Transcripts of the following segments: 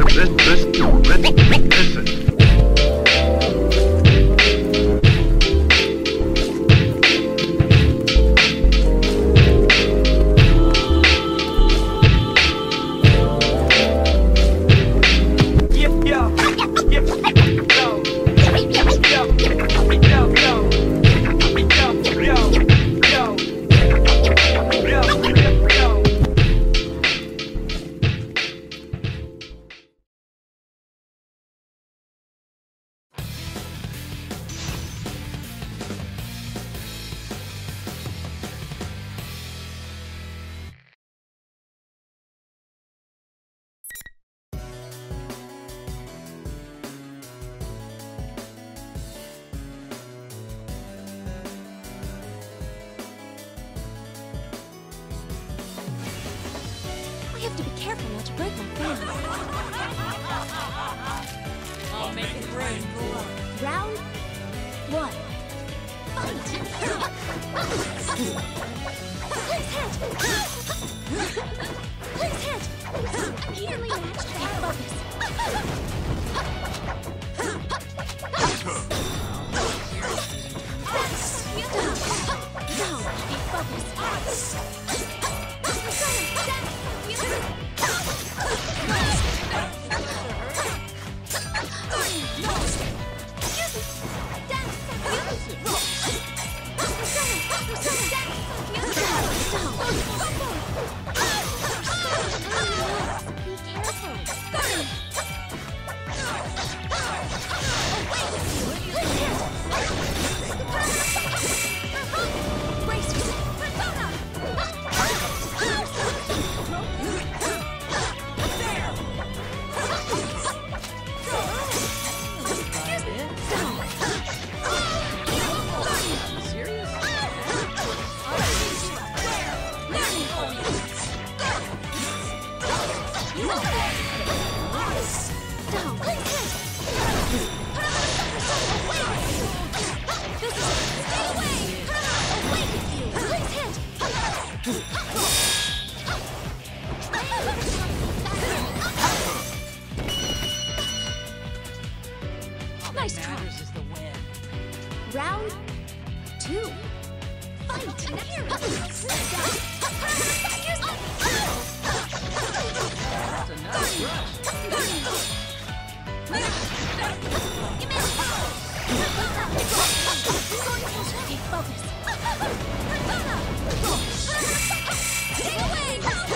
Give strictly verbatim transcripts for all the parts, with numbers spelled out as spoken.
Listen, listen, listen. I have to be careful not to break my fan. I'll make it rain. Round one. Fight! Place hit! Place hit! Evenly matched. Keep focus. Down. Down. Keep focus. Nice try. Is the win. Round two. Fight! That's a nice rush. Keep focus. Stay away!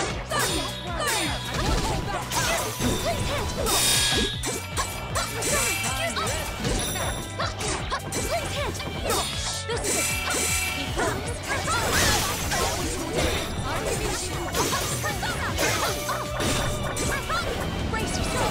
Please hit! This is it! Keep focus. Brace yourself!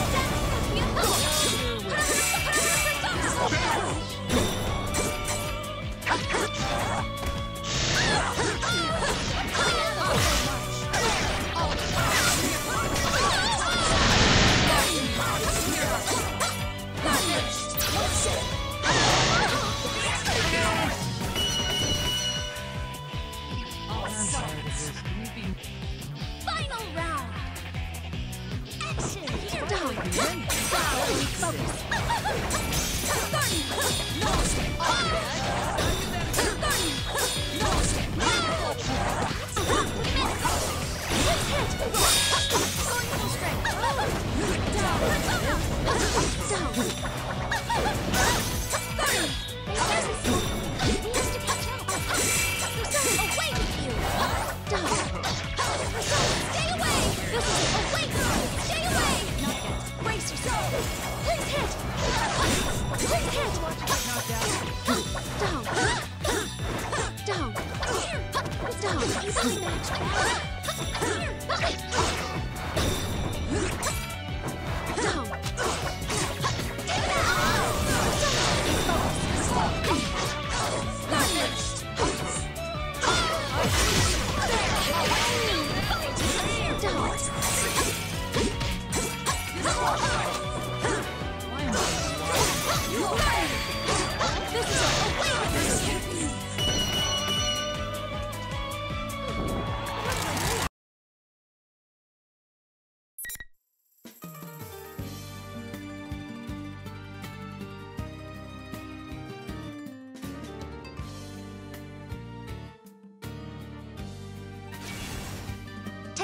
Final round! Action! Here, dog! Keep focus!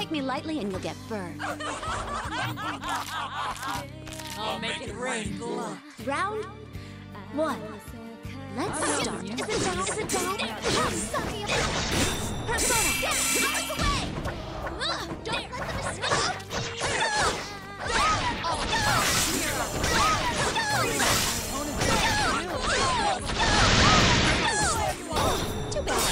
Take me lightly and you'll get burned. I'll make it rain blood. Round one. Let's start. Is it down? Is it down? Sucky Persona! Out of the way! Ugh, don't let them escape! Too bad.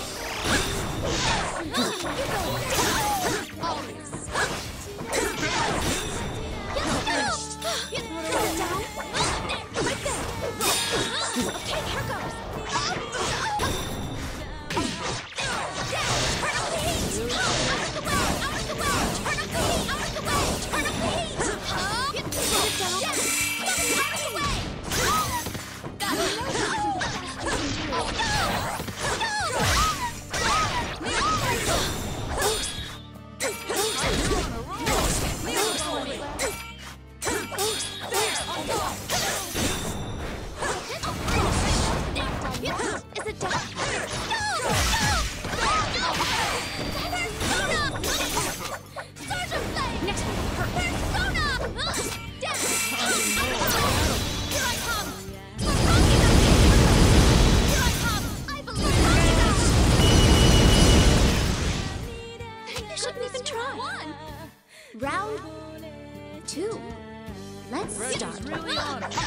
Round two. Let's start. Really on it.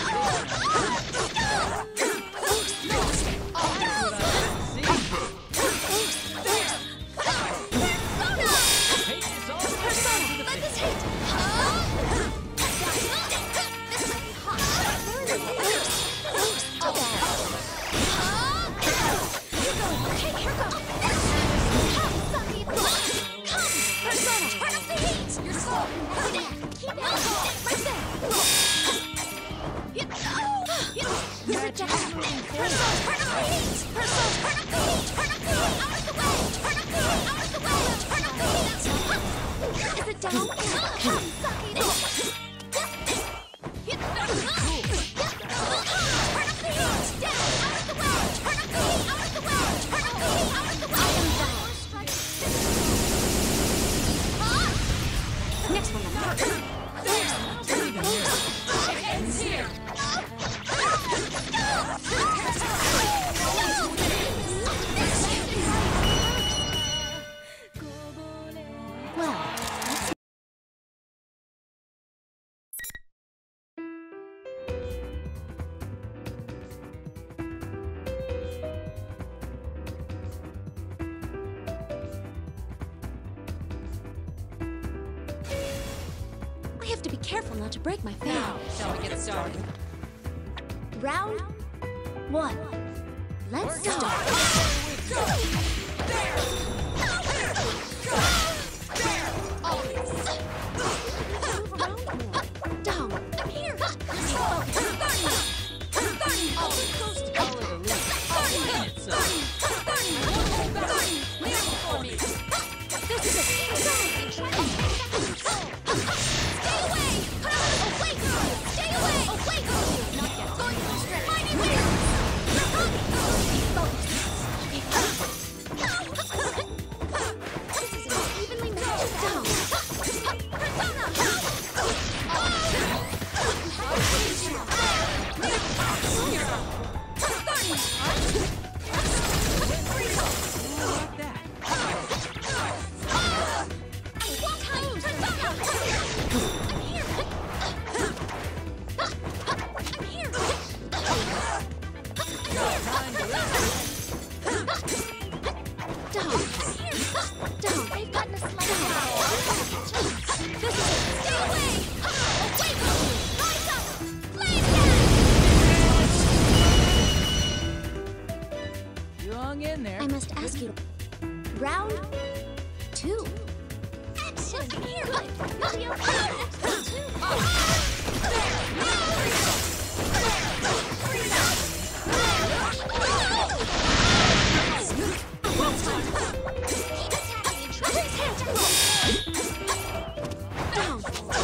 Next one. I have to be careful not to break my fan. Now, shall we get started? Round one. Let's start. Down. I'm here. This is it. Stay away! Away, girl! Stay away! Away, girl! Not yet. Going to the strip. Mighty Wheel! This is an evenly matched down. Persona! In there. I must ask you. Round two. Action! Here! Mario Kart! Down.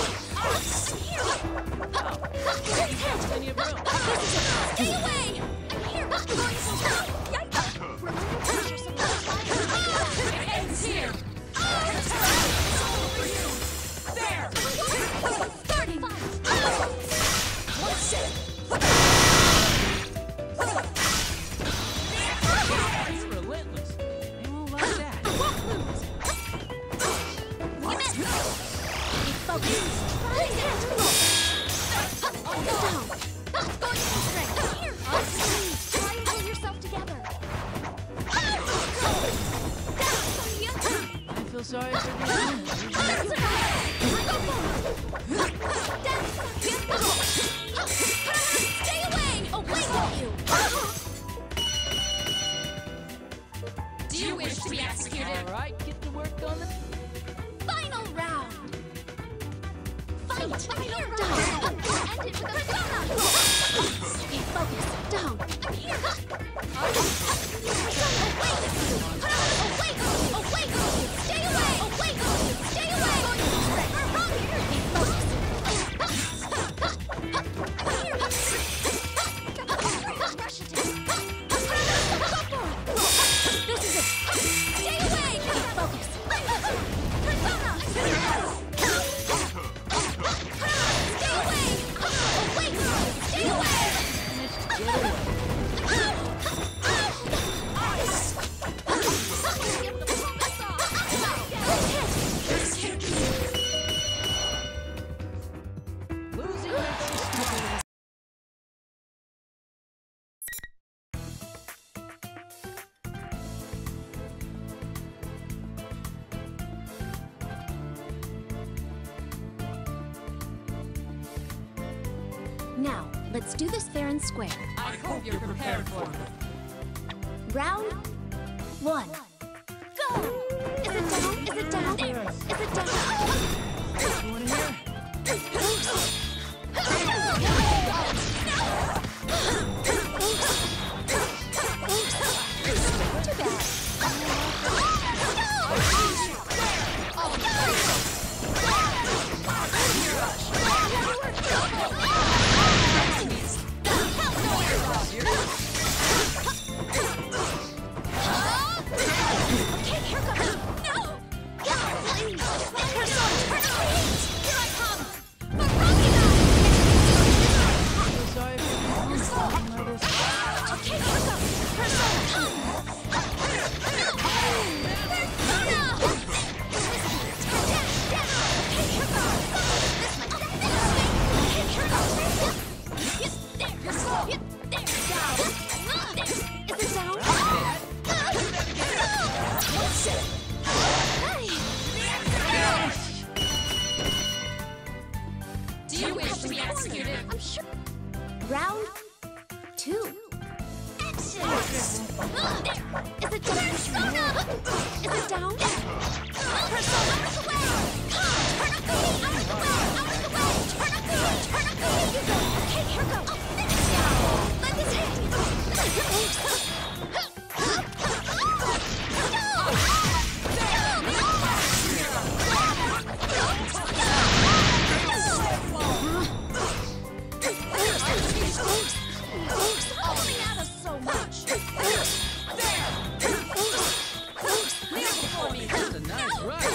Stay away! I'm here! Going to stop! Yikes! Remember to put yourself on fire! It ends here! Stop! End it with a persona! Okay, focus. Down. I'm here! Persona, awake! Awake! Awake! Stay away! Awake! Stay away! We're wrong here! Okay, focus. Brush it down. This is it! Stay away! Okay, focus. Persona! Stay away! Awake! Stay away! Get away! Now, let's do this fair and square. I hope you're prepared for it. Round one. Go! Is it down? Is it down? Is it down? Anyone in here? Too bad. Okay, here goes. No! Please! Persona, please! Here I come! Barangina! Sorry for You're slow. Okay, here goes. Persona! Persona! Okay, here goes. This might be okay, here goes. There, you're slow. There, down. There. Is it down? Do you wish to be executed? I'm sure. Round two. Action! There. Is it down? Persona! Is it down? Persona! Out of the way! Turn up the heat! Out of the way! Out of the way! Turn up the heat! Turn up the heat! You go! Okay, here goes! I'll finish you! Let this hit! Pulling at us so much. That's a nice ride.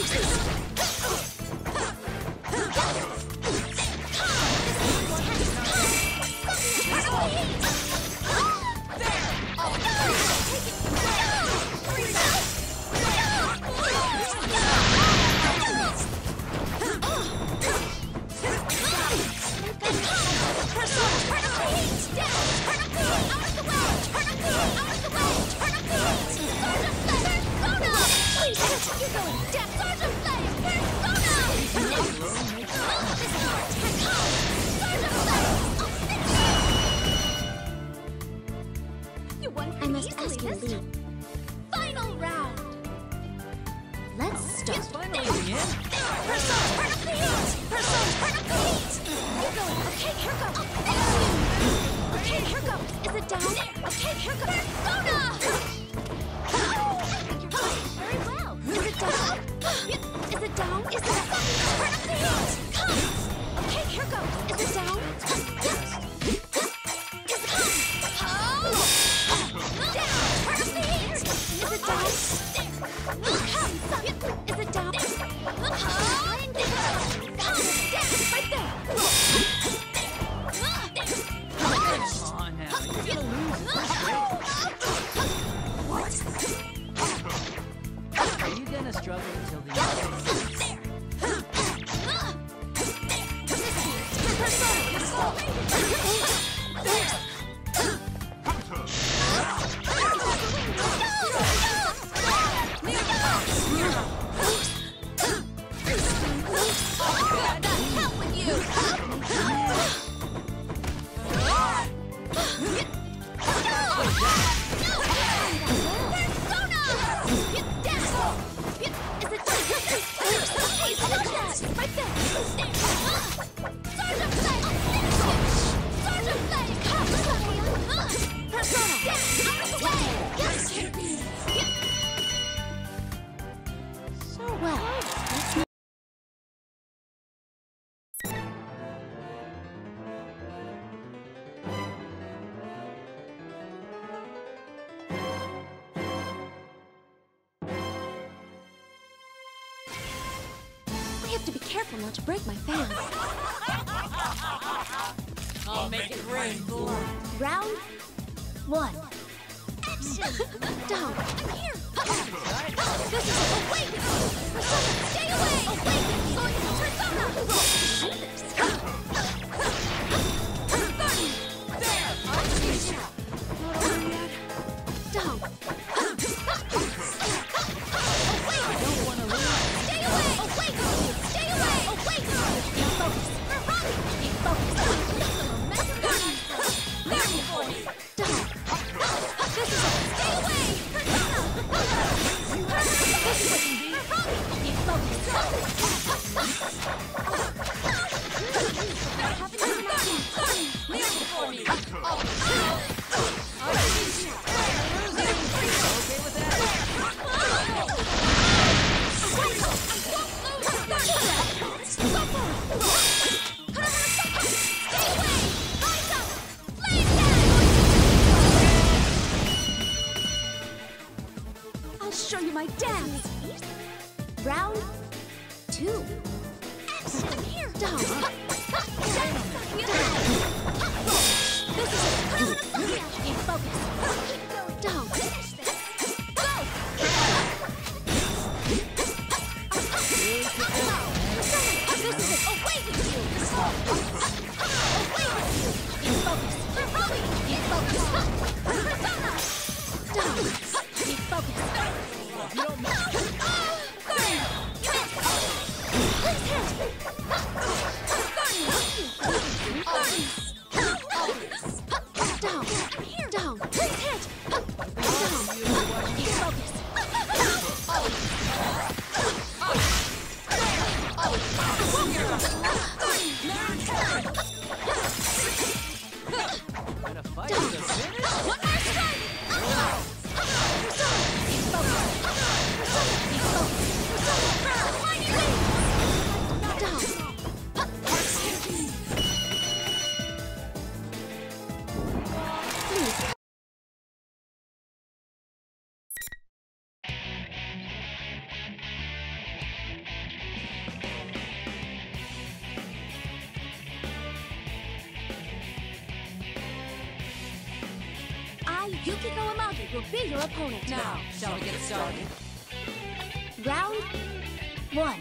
I must ask you to leave. Final round. Let's start. Finally, in the end. Persona, turn up the heat! Persona, turn up the heat! You're going. Okay, here goes. Okay, here goes. Is it down? Okay, here goes. Persona! I think you're doing very well. Is it down? Is it down? Is it down? Turn up the heat! Come! Okay, here goes. Is it down? Is it down? Down! Turn up the heat! Is it down? Come! Is it down? Flying down! Down! Right there! Come on now. You're gonna lose at this rate. What? Are you gonna struggle until the end? Right there! careful not to break my fan. I'll make it rain blood. Round one. Action! Down. I'm here. This is awaken. Persona, stay away. Awaken. Going to Persona. Shoot this. There! I'll teach you! Not over yet. Down. Awaken. Don't want to lose. Stay away. Awaken. Stay away. Awaken. Keep focus. Ferrari. Keep focus. Ready for me! Down. This is it. Stay away. Persona. This is it. Ferrari. Keep focus. Ready for me! I'll teach you! Okay with that? I'll show you my dance. Round two. Action here. Down. This is it. Keep focus. Down. Finish this. Go. This is it. Awaken you. Awaken. Keep focus. Keep focus. Persona. Down. Keep focus. You don't know. Please hit. Down. Down. Please hit. Down. Keep focus. Gonna fight to the finish? One more strike. Keep focus. Keep focus. Mighty Wings. Down. Please. I, Yukiko Amagi, will be your opponent. Now, shall we get started? Round one.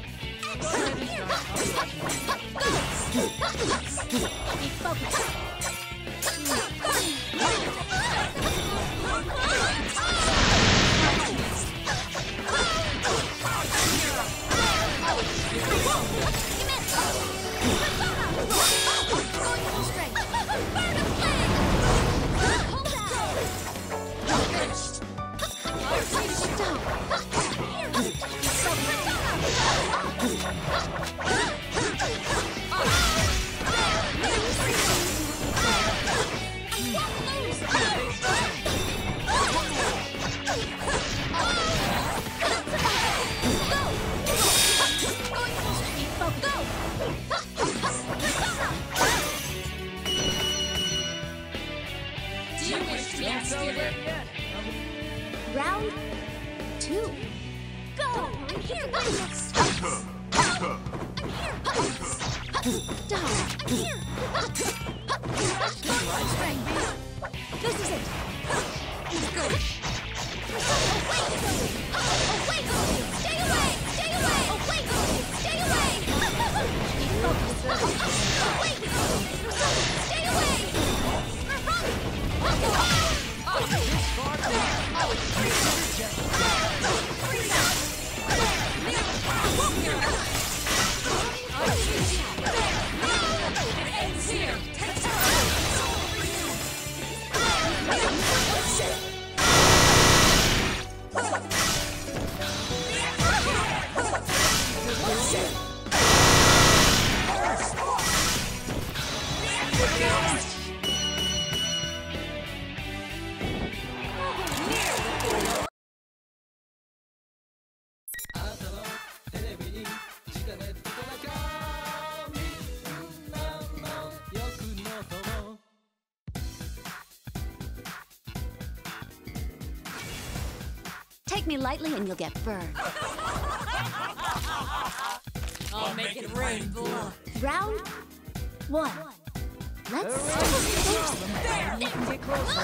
Keep focus. Do you wish to get started? Round two. Go! I'm here! I'm here! Down! I'm here! This is it! Let's go! Awaken! Awaken! Stay away! Stay away! Awaken! Stay away! Keep focused! Awaken! Stay away! Take me lightly and you'll get burned. I'll I'll make it rain blood. Round one. Let's start. There! You can get closer.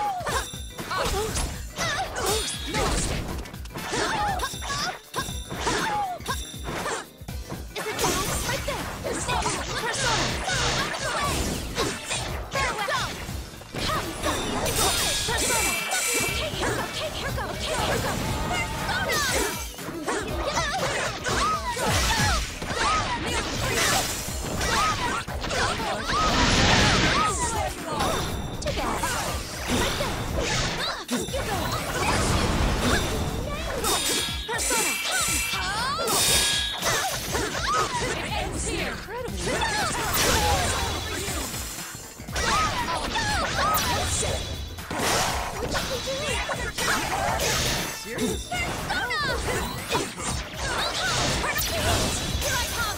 Is it down? Right there. Persona. There we go. Come, Persona. Okay, here go. Okay, here go. Okay, here go. Too bad. Right there. You go. Persona. It ends here. Serious? Persona! Here I come!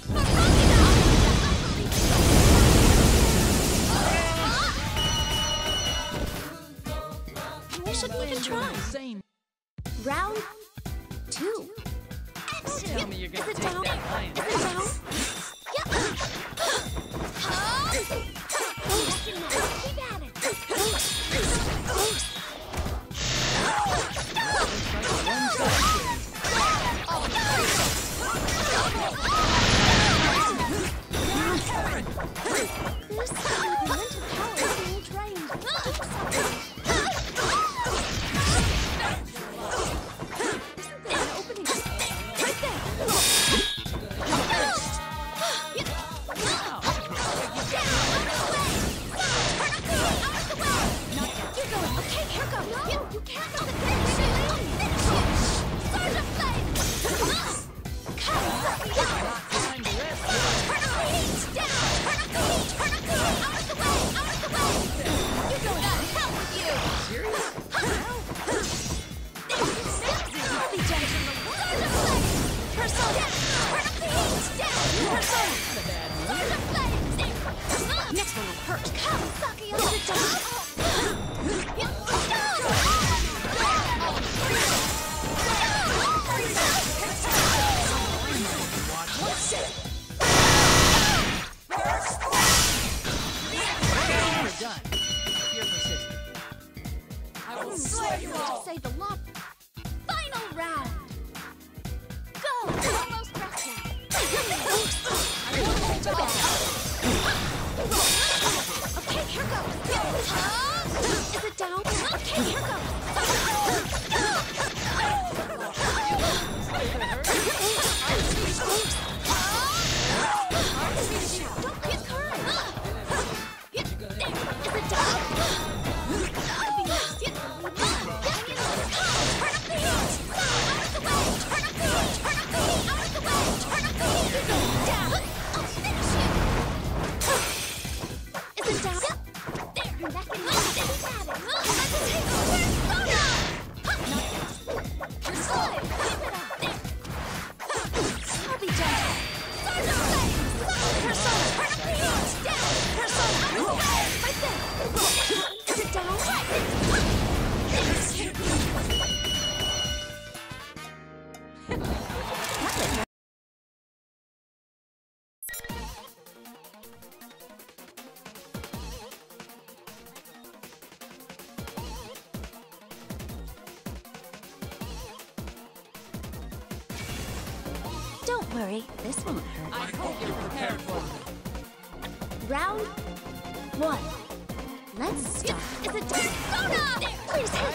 We shouldn't even try. Same. Round two. Tell me you're gonna Is it take down? that lion. Is it down? Yeah. Keep at it. This mental power is being drained. Do something. Isn't there an opening? Right there. You're going. Okay, here goes. You, you can't let the finish it. Finish it. Surge of flame. Come, suck it up. Turn up the heat. Down. Turn up the heat. Turn up the heat. Out of the way. Out of the way. You're going to hell with you. Serious? I'll be gentle. Surge of flame. Persona. Turn up the heat. Down. Persona. Surge of flame. Next one will hurt. Come, suck it up. Is it done? You're done. You're persistent. I will slay you all. Say the law. Final round. Go. Almost rest now. Okay, here goes. Is it down? Okay, here goes. Don't get courage. Is it down? Don't worry, this won't hurt. I hope you're prepared for it. Round one. Let's start. Is it done? Persona! Please hit.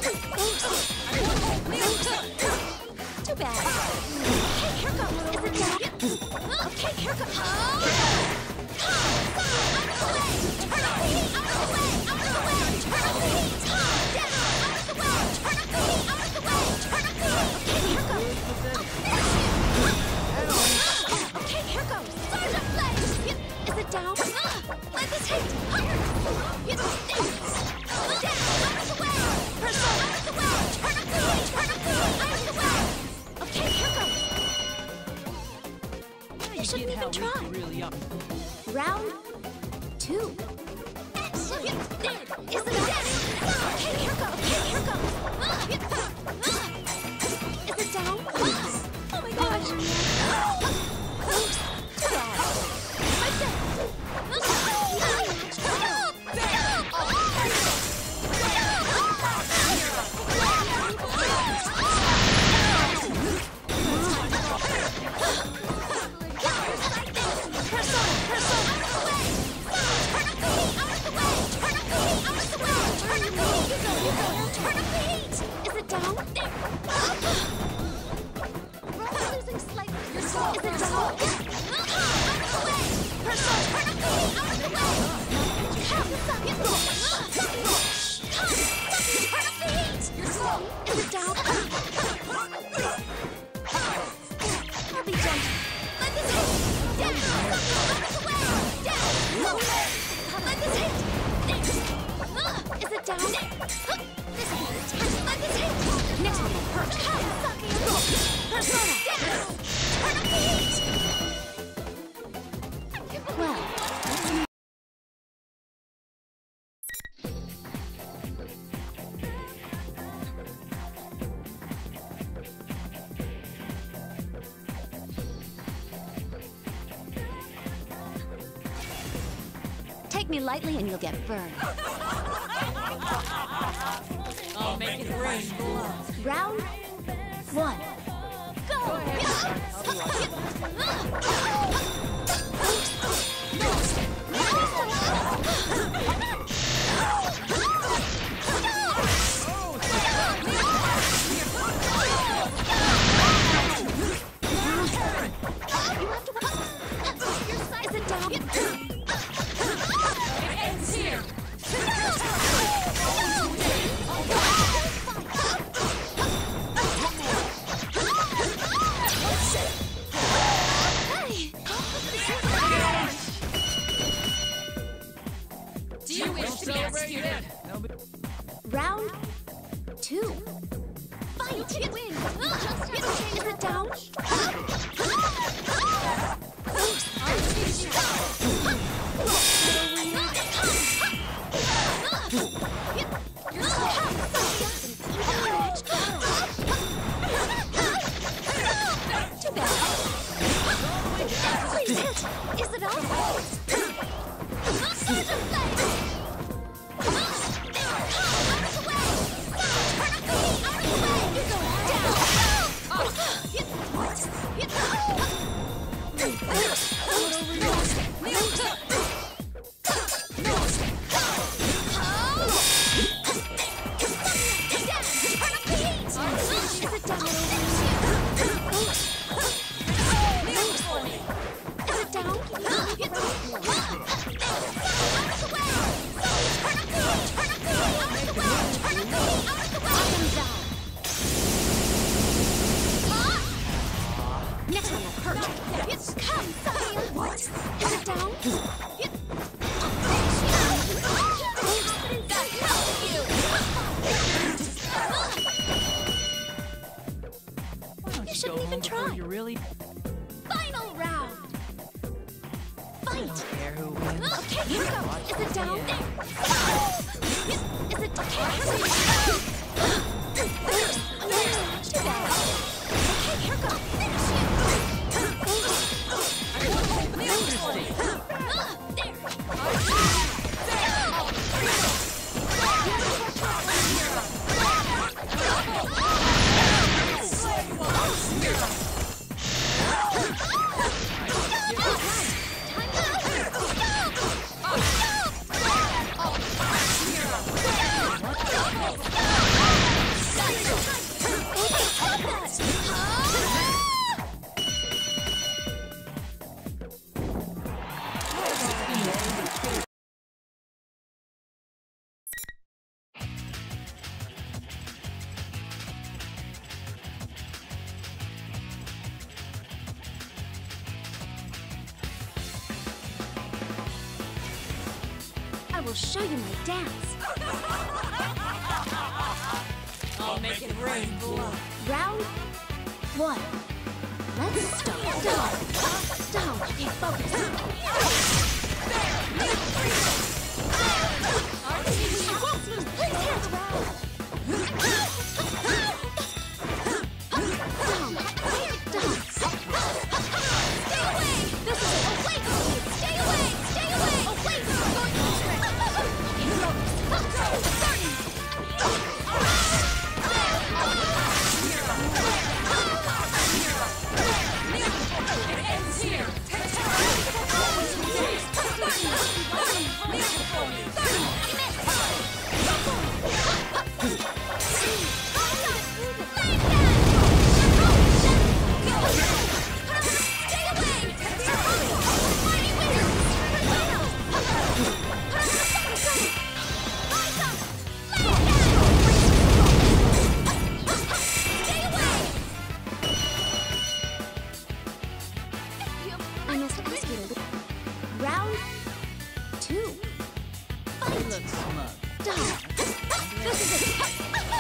Too bad. Okay, here goes. Is it done? Okay, here goes. Turn up the heat. Out of the way. Out of the way. Turn up the heat. Down. Out of the way. Turn up the heat. Out of the way. Turn up the heat. Okay, here goes. Okay, here goes. Surge of flame. Is it down? Let this hit. Higher. Down. Out of the way. Persona. Out of the way. Turn up the heat. Turn up the heat. Out of the way. Okay, here goes. You shouldn't even try. Really up. Round two. Is it down? Okay, here goes. Okay, here goes. Is it down? Oh my gosh. Take me lightly and you'll get burned. I'll make it rain blood. Round one. Go! Is it down? Do you wish to be executed? Round two. Fight! Win! Is it down? Too bad. Please hit! Is it on? Next one will hurt. Come, Sophia! What? Is it down? You shouldn't even try. You really? Final round. Fight. I don't care who wins. Okay, here we go. Is it down? Is it okay? Too bad. Okay, here we go. I will show you my dance. I'll make it rain blood. Round one. Let's start. Down. Down. Be focused. Please hit. Down. Down. Stay away. This is away. Stay away. Stay away. Away. It ends here. too. Fight! Looks smug. Stop! This is it!